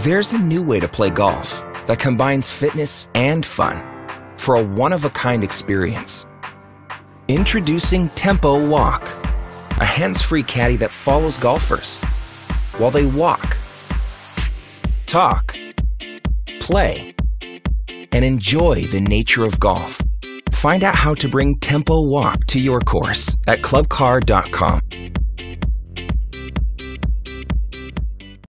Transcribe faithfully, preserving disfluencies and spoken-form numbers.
There's a new way to play golf that combines fitness and fun for a one-of-a-kind experience. Introducing TempoWalk, a hands-free caddy that follows golfers while they walk, talk, play, and enjoy the nature of golf. Find out how to bring TempoWalk to your course at club car dot com.